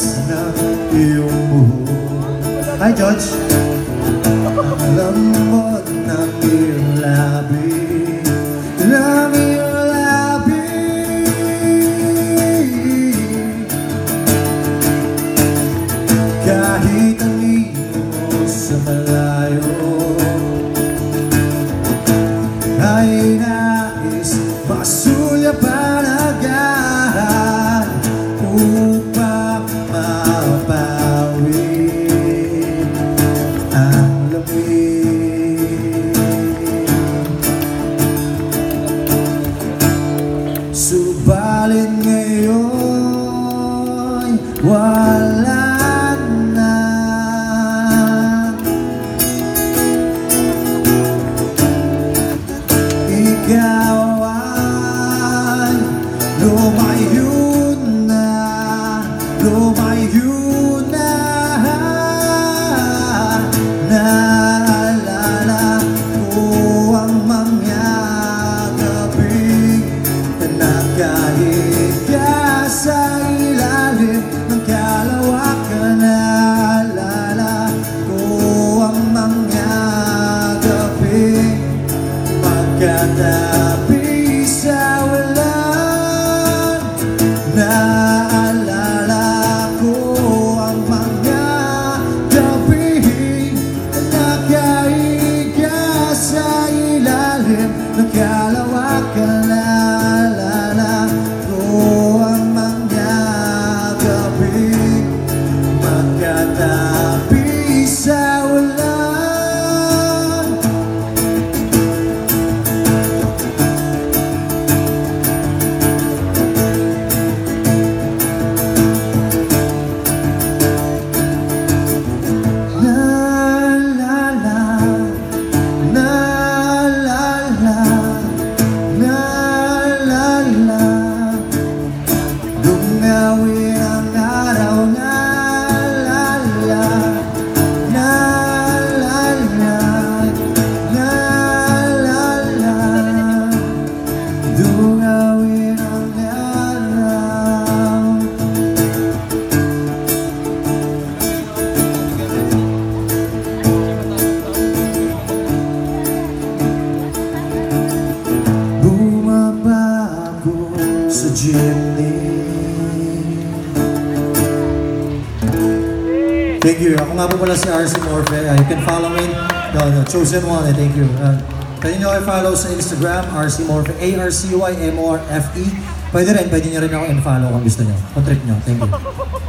ng iyong buhok. Hi, George! Ang lambot ng iyong labi, ng iyong labi. Kahit anino mo sa malayo ay nais masulyapan agad upang mapawi ang lamig. Subalit ngayon wala na. Ikaw ay lumayo na, lumayo na. Naalala ko ang mga gabi na nakahiga sa ilalim ng kalawakan. Naalala ko ang mga gabi magkatabi sa ulan. Naalala ko ang mga gabi nakahiga sa ilalim ng kalawakan. Naalala ko ang mga gabi magkatabi sa ulan. Dungawin ang araw, naalala, naalala, naalala. Dungawin ang araw. Bumaba ako sa jeepney. Thank you. Ako nga po pala si RC Morphe. You can follow me. The chosen one. Thank you. Pwede nyo i-follow sa Instagram, RC Morphe, ARCYMORFE. Pwede nyo rin ako i-follow kung gusto nyo. Kung trip nyo. Thank you.